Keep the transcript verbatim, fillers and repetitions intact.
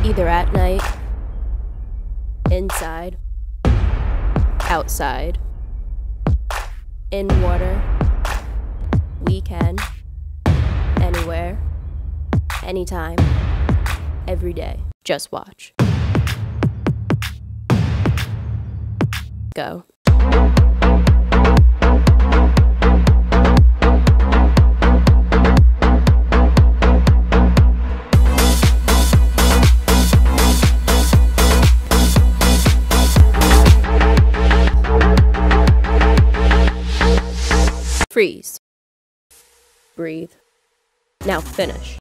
Either at night, inside, outside, in water, weekend, anywhere, anytime, every day. Just watch. Go. Freeze. Breathe. Now finish.